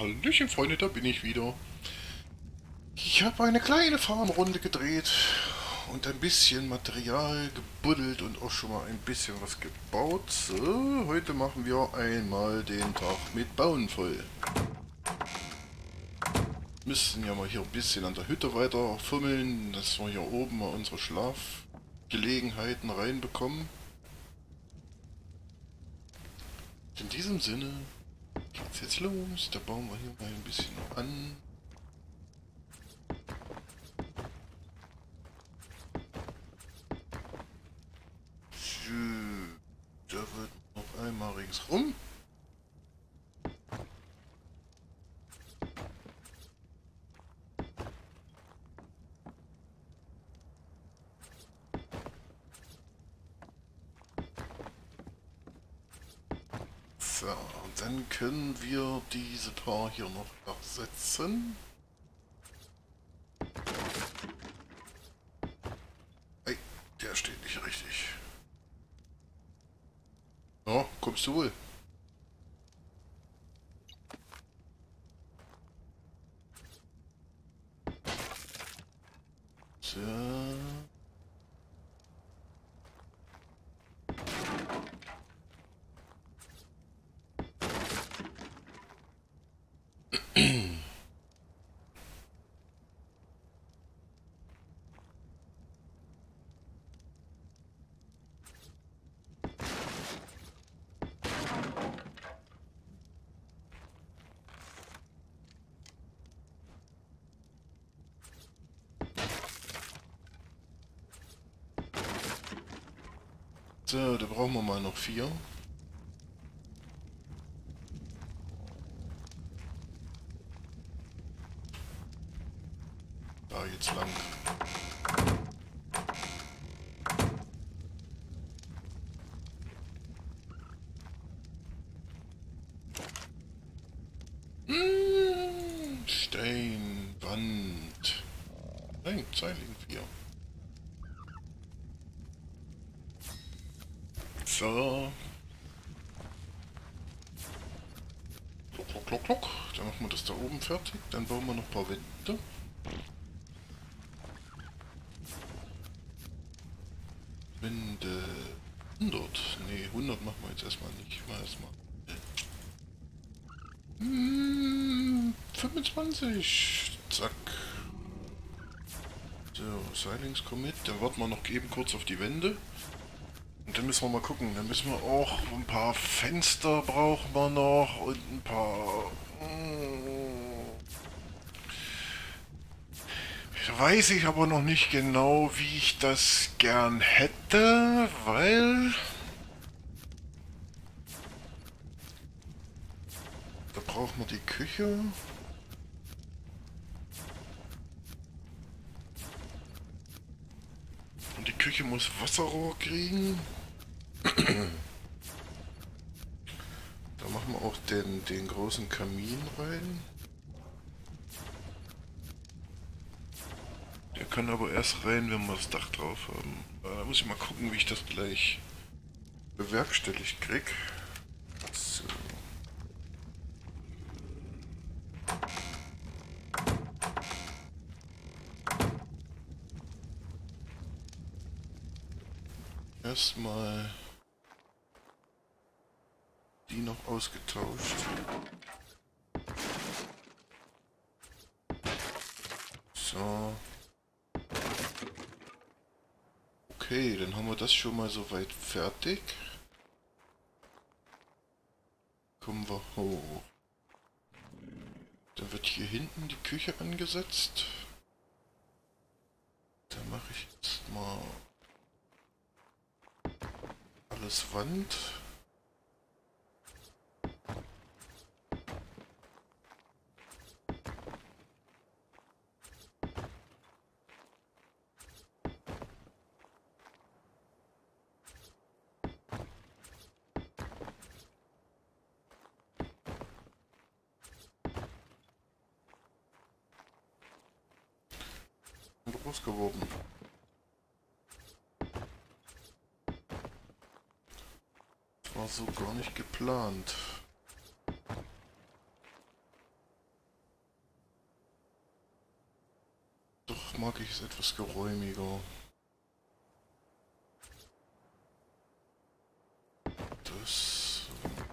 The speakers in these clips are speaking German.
Hallöchen Freunde, da bin ich wieder. Ich habe eine kleine Farmrunde gedreht und ein bisschen Material gebuddelt und auch schon mal ein bisschen was gebaut. So, heute machen wir einmal den Tag mit Bauen voll. Müssen ja mal hier ein bisschen an der Hütte weiter fummeln, dass wir hier oben mal unsere Schlafgelegenheiten reinbekommen. In diesem Sinne geht's jetzt los. Da bauen wir hier mal ein bisschen an. Da wird noch einmal ringsrum. So, und dann können wir diese paar hier noch ersetzen. Ey, der steht nicht richtig. Ja, kommst du wohl? So. So, da brauchen wir mal noch 4. Da jetzt lang. Stein, Wand. Nein, Zeiling 4. So. Klock, klock, klock, klock. Dann machen wir das da oben fertig. Dann bauen wir noch ein paar Wände. Wände 100. Ne, 100 machen wir jetzt erstmal nicht. Mal erstmal. 25. Zack. So, Silings kommt mit. Dann warten wir noch eben kurz auf die Wände. Und dann müssen wir mal gucken. Dann müssen wir auch ein paar Fenster brauchen wir noch und ein paar... Weiß ich aber noch nicht genau, wie ich das gern hätte, weil... Da brauchen wir die Küche. Und die Küche muss Wasserrohr kriegen. Da machen wir auch den großen Kamin rein. Der kann aber erst rein, wenn wir das Dach drauf haben. Da muss ich mal gucken, wie ich das gleich bewerkstelligt krieg. So. Erstmal die noch ausgetauscht. So. Okay, dann haben wir das schon mal soweit fertig. Kommen wir hoch. Dann wird hier hinten die Küche angesetzt. Da mache ich jetzt mal alles Wand. Groß geworden. Das war so gar nicht geplant. doch mag ich es etwas geräumiger. Das...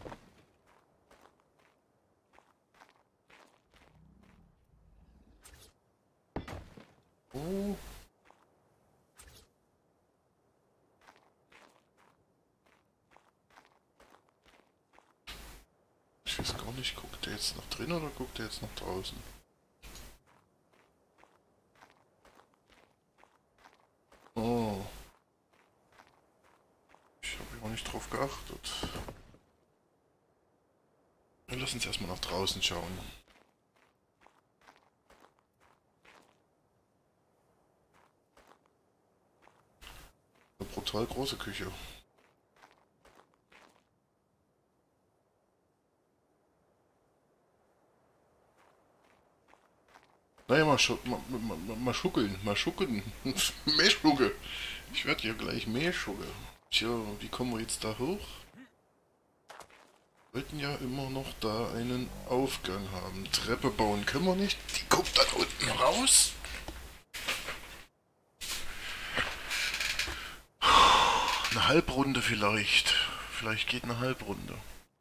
Oh. Ich weiß gar nicht, guckt der jetzt nach drin oder guckt der jetzt nach draußen? Oh. Ich habe ja auch nicht drauf geachtet. Wir lassen uns erstmal nach draußen schauen. Eine brutal große Küche. Naja, mal schuckeln, mal schuckeln. Meerschugge. Ich werde ja gleich Meerschugge. Tja, wie kommen wir jetzt da hoch? Wir wollten ja immer noch da einen Aufgang haben. Treppe bauen können wir nicht. Die guckt dann unten raus. Eine Halbrunde vielleicht. Vielleicht geht eine Halbrunde.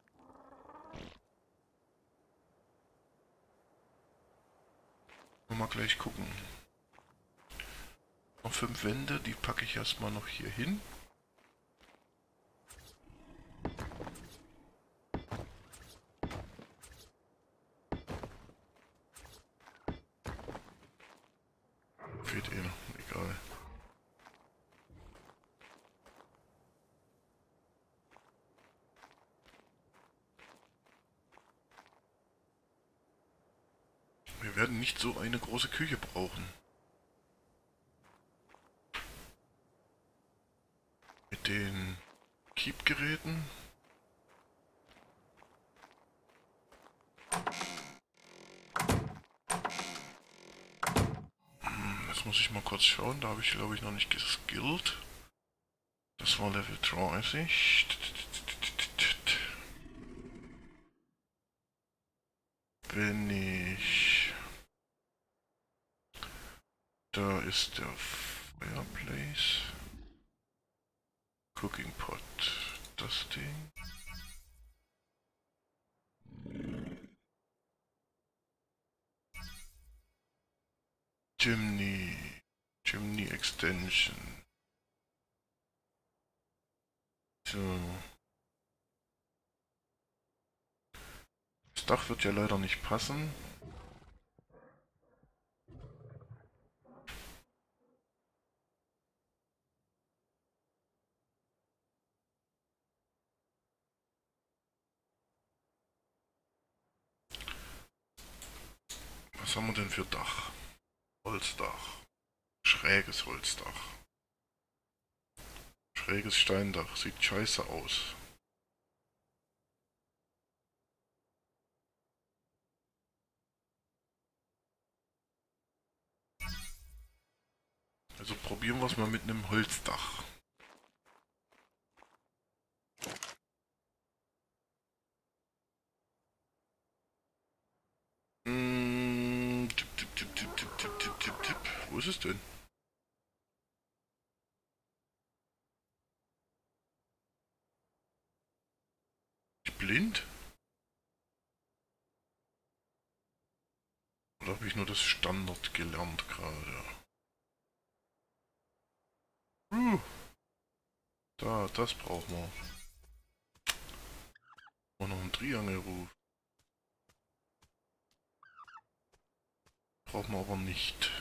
Mal gleich gucken. Noch 5 Wände, die packe ich erstmal noch hier hin. Fehlt eh noch, egal. Wir werden nicht so eine große Küche brauchen. Mit den Keep-Geräten. Jetzt muss ich mal kurz schauen, da habe ich glaube ich noch nicht geskillt. Das war Level 30. Wenn ich... Da ist der Fireplace. Cooking Pot. Das Ding. Chimney. Chimney Extension. So. Das Dach wird ja leider nicht passen. Was haben wir denn für Dach? Holzdach. Schräges Holzdach. Schräges Steindach. Sieht scheiße aus. Also probieren wir es mal mit einem Holzdach. Tipp. Wo ist es denn? Ich blind? Oder habe ich nur das Standard gelernt gerade? Da, das brauchen wir. Und noch einen Triangelruf. Brauchen wir aber nicht.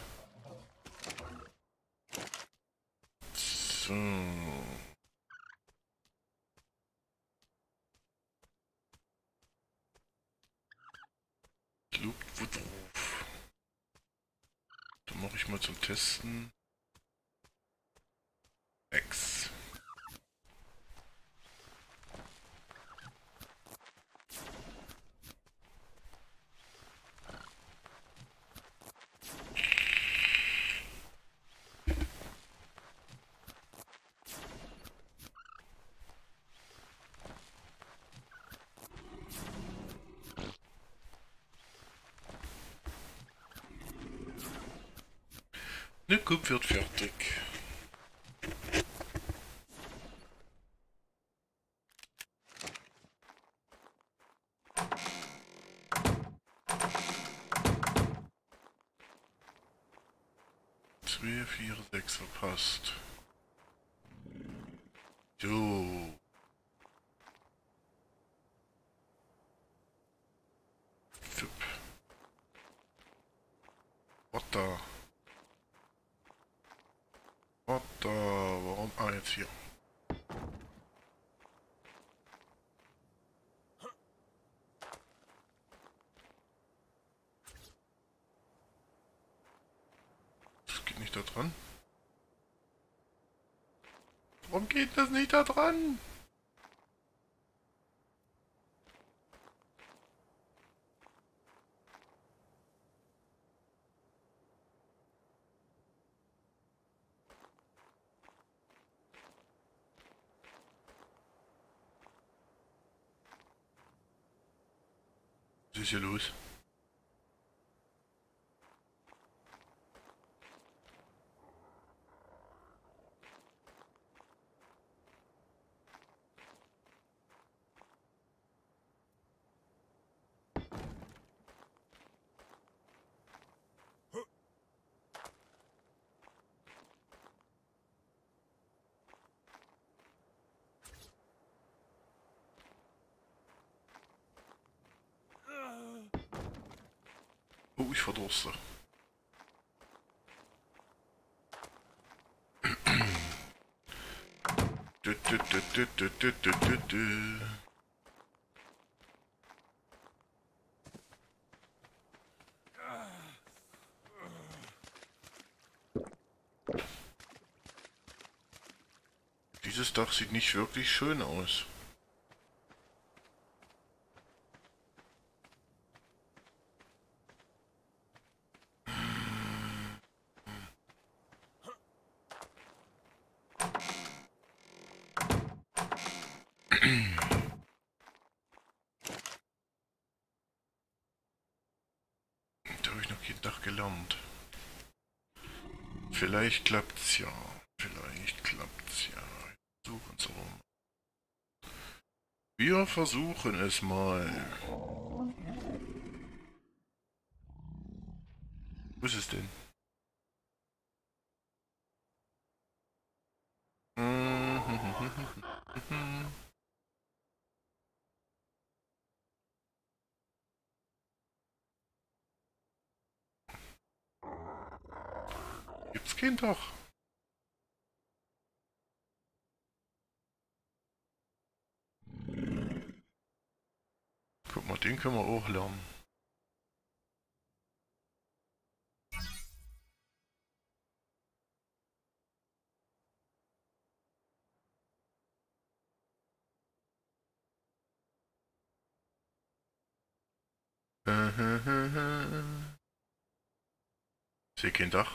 So. Loop-Woodruf. Dann mache ich mal zum Testen. X. Ne, Kup wird fertig. Zwei, vier, sechs verpasst. Jo. Fipp. Was da? Was da? Warum? Ah, jetzt hier. Das geht nicht da dran. Warum geht das nicht da dran? Was ist hier los? Oh, ich verdurste. Dieses Dach sieht nicht wirklich schön aus. Da habe ich noch kein Dach gelernt. Vielleicht klappt's ja. Vielleicht klappt's ja. Versuchen es aber mal. Wir versuchen es mal. Wo ist es denn? Gibt's kein Dach? Guck mal, den können wir auch lernen. Sehe kein Dach.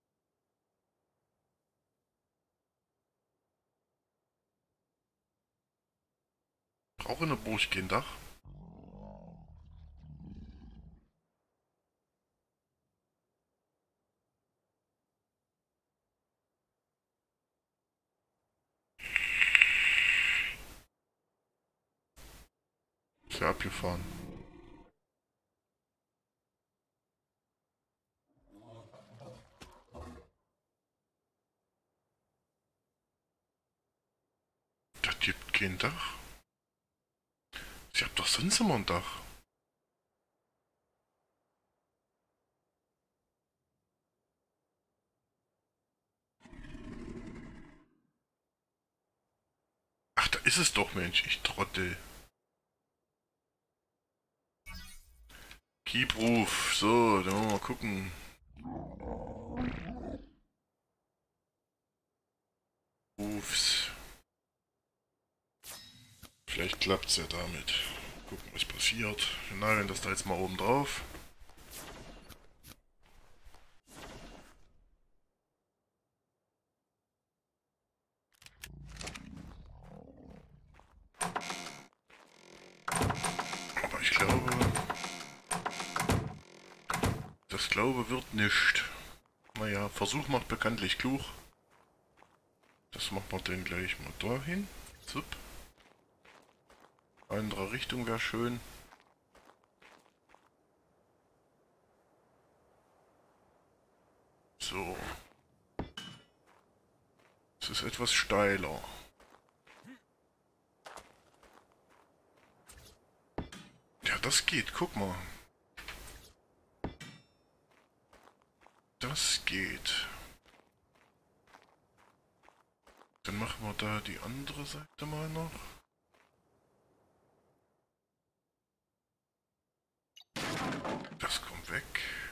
Auch in der Burg kein Dach. Ist ja abgefahren. Das gibt kein Dach. Sie habt doch sonst immer ein Dach. Ach, da ist es doch, Mensch. Ich Trottel. Keep Roof. So, dann wollen wir mal gucken. Roofs. Vielleicht klappt's ja damit. Gucken, was passiert. Na, wenn das da jetzt mal oben drauf. Aber ich glaube... Das glaube wird nicht. Naja, Versuch macht bekanntlich klug. Das machen wir dann gleich mal dahin. Zup. Andere Richtung wäre schön. So. Es ist etwas steiler. Ja, das geht. Guck mal. Das geht. Dann machen wir da die andere Seite mal noch. Das kommt weg.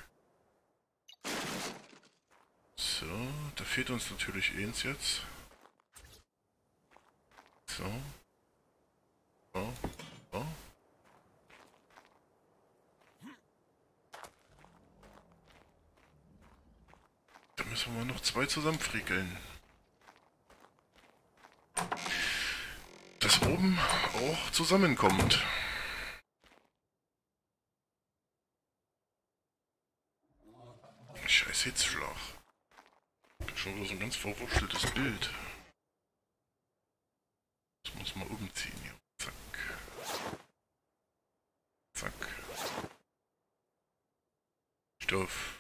So, da fehlt uns natürlich eins jetzt. So. So. So. Da müssen wir noch zwei zusammenfrickeln. Dass oben auch zusammenkommt. Scheiß Hitzschlag. Schon wieder so ein ganz verwurschteltes Bild. Das muss man umziehen hier. Zack. Zack. Stoff.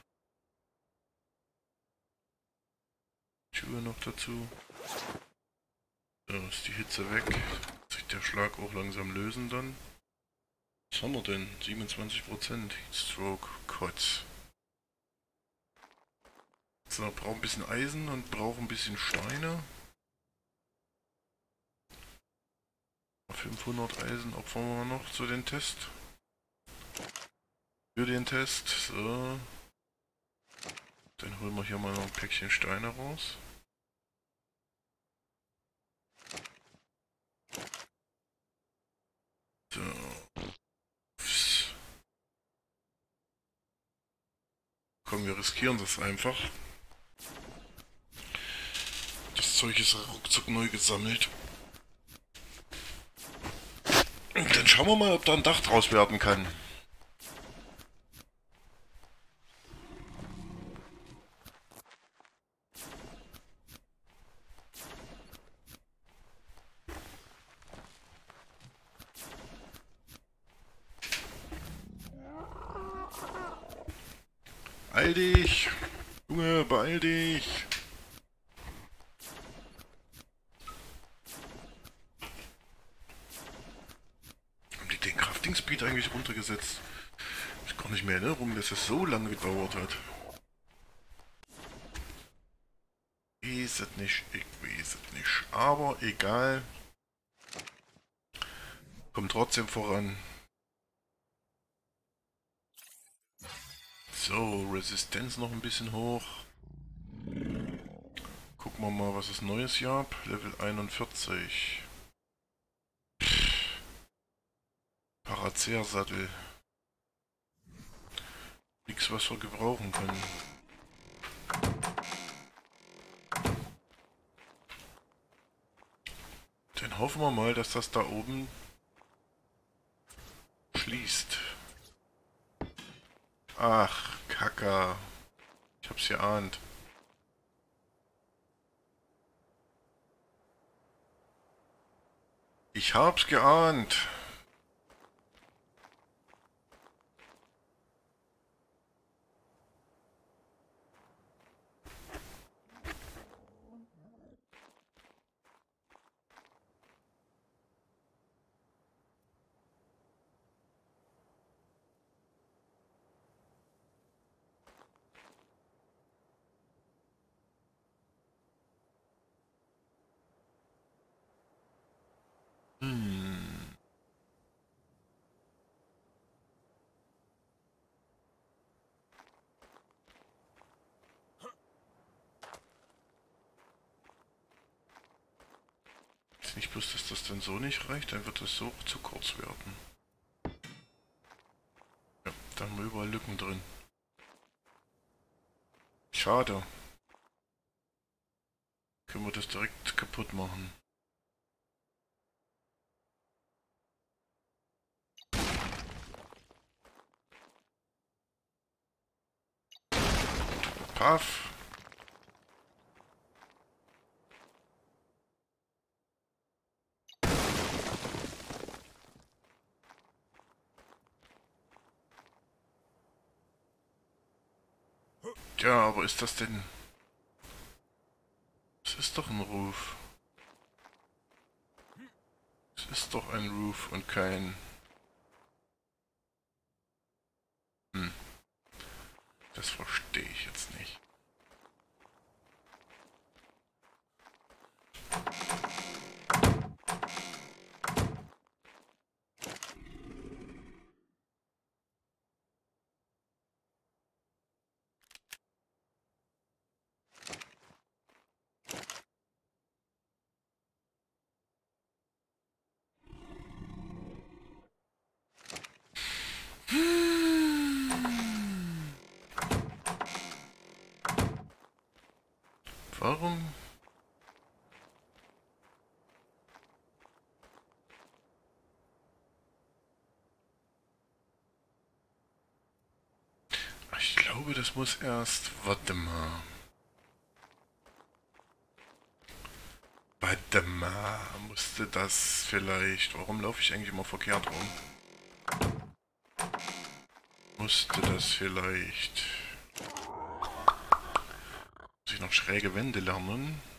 Tür noch dazu. Da ist die Hitze weg. Wird sich der Schlag auch langsam lösen dann. Was haben wir denn? 27% Heatstroke. Kotz. So, brauchen ein bisschen Eisen und brauchen ein bisschen Steine. 500 Eisen opfern wir noch zu den Test. Für den Test. So. Dann holen wir hier mal noch ein Päckchen Steine raus. So. Komm, wir riskieren das einfach. Das Zeug ist ruckzuck neu gesammelt. Und dann schauen wir mal, ob da ein Dach draus werden kann. Beeil dich! Junge, beeil dich! Haben die den Crafting Speed eigentlich runtergesetzt? Ich kann nicht mehr in Erinnerung, dass es so lange gedauert hat. Ich weiß es nicht, ich weiß es nicht. Aber egal. Kommt trotzdem voran. So, Resistenz noch ein bisschen hoch. Gucken wir mal, was es Neues gab. Level 41. Paracer-Sattel. Nichts, was wir gebrauchen können. Dann hoffen wir mal, dass das da oben schließt. Ach, Kacke. Ich hab's geahnt. Ich hab's geahnt. Ist nicht bloß, dass das dann so nicht reicht, dann wird das so zu kurz werden. Ja, da haben wir überall Lücken drin. Schade. Können wir das direkt kaputt machen. Paff. Ja, aber ist das denn... Es ist doch ein Roof. Es ist doch ein Roof und kein... Hm, das verstehe ich jetzt nicht. Warum? Ich glaube, das muss erst... Warte mal. Warte mal. Musste das vielleicht... Warum laufe ich eigentlich immer verkehrt rum? Musste das vielleicht... Muss ich noch schräge Wände lernen?